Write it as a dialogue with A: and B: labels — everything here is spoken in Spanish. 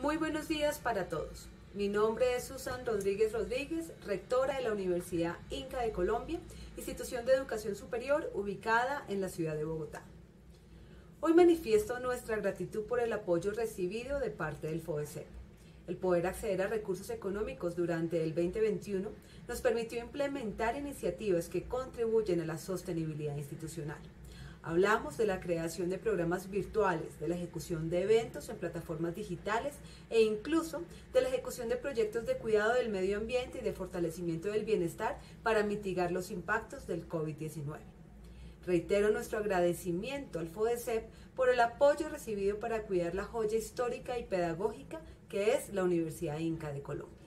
A: Muy buenos días para todos. Mi nombre es Susan Rodríguez Rodríguez, rectora de la Universidad Inca de Colombia, institución de educación superior ubicada en la ciudad de Bogotá. Hoy manifiesto nuestra gratitud por el apoyo recibido de parte del FODECEP. El poder acceder a recursos económicos durante el 2021 nos permitió implementar iniciativas que contribuyen a la sostenibilidad institucional. Hablamos de la creación de programas virtuales, de la ejecución de eventos en plataformas digitales e incluso de la ejecución de proyectos de cuidado del medio ambiente y de fortalecimiento del bienestar para mitigar los impactos del COVID-19. Reitero nuestro agradecimiento al FODECEP por el apoyo recibido para cuidar la joya histórica y pedagógica que es la Universidad Inca de Colombia.